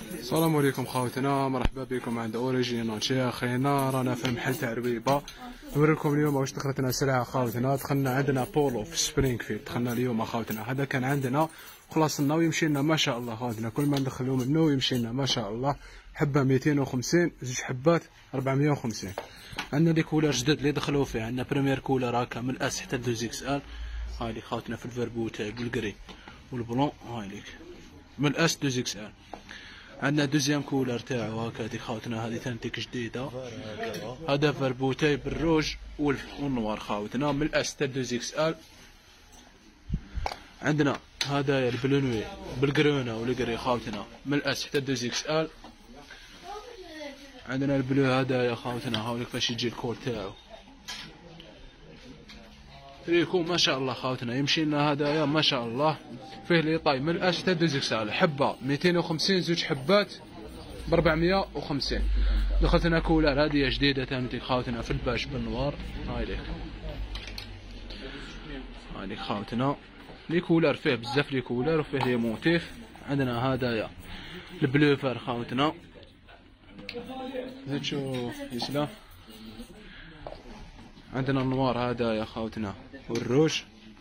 السلام عليكم خوتنا، مرحبا بكم عند اوريجينال شي اخينا. رانا في محل تاع ربيبه. نوريكم اليوم واش دخلتنا سلعه خوتنا. دخلنا عندنا بولو في سبرينغ فيلد، دخلنا اليوم خوتنا. هذا كان عندنا خلصنا ويمشي لنا ما شاء الله خوتنا، كل ما ندخلو منه ويمشي لنا ما شاء الله. حبه 250، زوج حبات 450. عندنا لي كولر جدد اللي دخلوا فيه. عندنا بريمير كولر هكا من الاس حتى 2 اكس ال. هاي لي خوتنا في الفيربو تاعي بالكري والبلون. هاي ليك من الاس 2 اكس ال. عندنا دوزيام كولر تاعو هكا دي خوتنا، هذه تنتيك جديده. هذا فربوتاي بالروج والنوار خوتنا من الاس تاع 2 اكس ال. عندنا هذايا البلونوي بالكرونه والكري خوتنا من الاس حتى 2 اكس ال. عندنا البلو هذايا خوتنا، هاوليك فاش يجي الكول تاعو ريكو ما شاء الله خوتنا. يمشي لنا هذايا ما شاء الله. فيه لي طاي من الاس حتى 2 اكس ال، حبه 250، زوج حبات ب 450. دخلتنا كولر هذه جديده تاني خوتنا في الباش بالنوار. هاي ليك هاي ليك خوتنا. لي كولر فيه بزاف لي كولر وفيه لي موتيف. عندنا هذايا البلوفر خوتنا، زيد شوف يسلم. عندنا النوار هذا يا خوتنا والروج.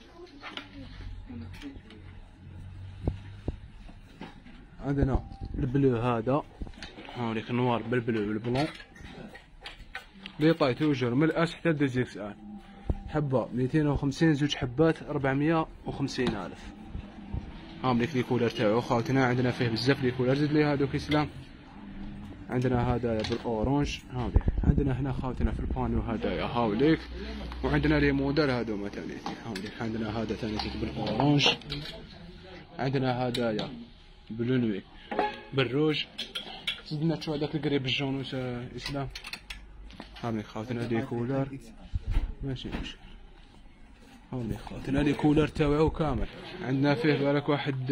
عندنا البلو هذا، هاوليك النوار بالبلو والبلون. لي طاي توجر من الاس حتى 2 اكس ال، حبه 250، زوج حبات 450 الف. هاوليك لي كولر تاعو خوتنا. عندنا فيه بزاف لي كولر، زيد لي هادوك يسلم. عندنا هذايا بالاورانج. هاوليك عندنا هنا خوتنا في البانيو هذايا هاوليك. وعندنا لي موديل هذوما تانيتي. هاوليك عندنا هذا تانيتي بالاورانج. عندنا هذايا بلونوي بالروج. زدنا شو هذاك القريب بالجون واش اسلام. هاوليك خوتنا لي كولر ماشي. هاوليك خوتنا لي كولر تاوعو كامل. عندنا فيه بالك واحد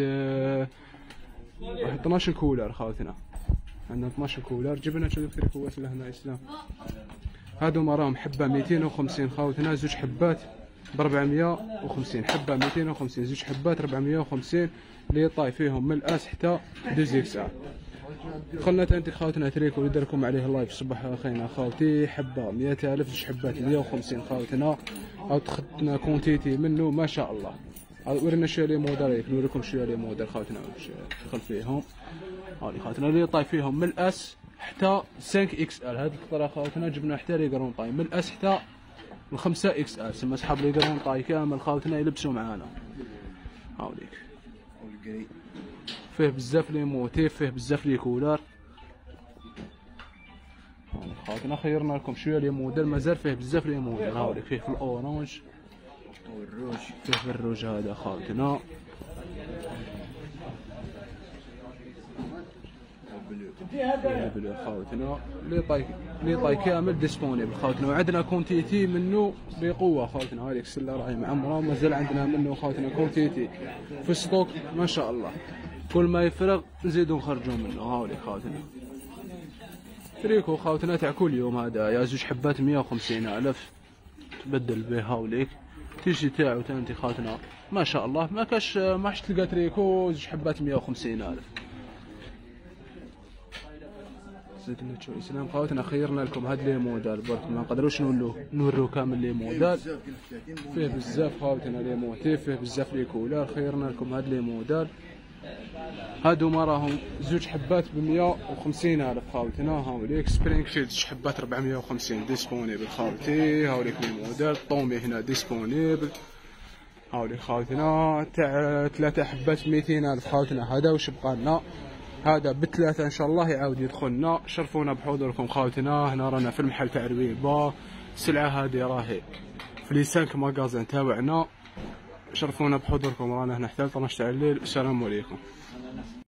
12 كولر خوتنا. عندنا 12 كولر. جبنا شو ذكر كواس لهنا اسلام. هادو راهم حبه 250 خوتنا، زوج حبات ب 450. حبه 250، زوج حبات 450. لي طاي فيهم من الاس حتى 2 اكس ال. دخلنا تانتي خوتنا تريكو اللي دركم عليه لايف. صباح اخينا خوتي. حبه 100,000، زوج حبات 150 خوتنا. او دخلتنا كونتيتي منه ما شاء الله. ورينا شويه لي موديل، نوريكم شويه لي موديل خوتنا واش دخل فيهم. هاولي خوتنا اللي طاي فيهم من الاس حتى 5 اكس ال. هاد القطره خوتنا جبنا حتى لي قرون طاي من الاس حتى 5 اكس ال. سما صحاب لي قرون طاي كامل خوتنا يلبسوا معانا. هاوليك فيه بزاف لي موتيف، فيه بزاف لي كولار. خوتنا خيرنا لكم شويه لي موديل، مازال فيه بزاف لي موديل. هاوليك فيه في الاورانج والروج. فيه في الروج هذا خوتنا. البلو خوتنا لي طاي كامل ديسبونيبل خوتنا. وعندنا كونتيتي منه بقوه خوتنا. هاذيك السله راهي معمره، مازال عندنا منه خوتنا كونتيتي في ستوك ما شاء الله. كل ما يفرغ نزيدو نخرجو منه. هاوليك خوتنا تريكو خوتنا تاع كل يوم. هذا يا زوج حبات 150 الف تبدل به. هاوليك تيشي تاعو تانتي خوتنا ما شاء الله. ما حش تلقى تريكو زوج حبات 150 الف. زدنا شو اسلام خوتنا. خيرنا لكم هاد لي موديل برك ما نقدروش نورو كامل لي موديل. فيه بزاف خوتنا لي موتيف، فيه بزاف لي كولار. خيرنا لكم هاد لي موديل. هادو ما راهم زوج حبات ب 150 الف خوتنا. هاوليك سبرينغ فيلد زوج حبات 450 ديسبونيبل خوتي. هاوليك لي موديل. طومي هنا ديسبونيبل. هاوليك خوتنا تاع 3 حبات 200 الف خوتنا. هذا واش بقى لنا. هذا بثلاثة ان شاء الله يعاود يدخلنا. شرفونا بحضوركم خوتنا. هنا رانا في المحل تاع ربيبه. السلعه هذه راهي في لي 5 ماغازان تاوعنا. شرفونا بحضوركم. رانا هنا حتى 12 تاع الليل. السلام عليكم.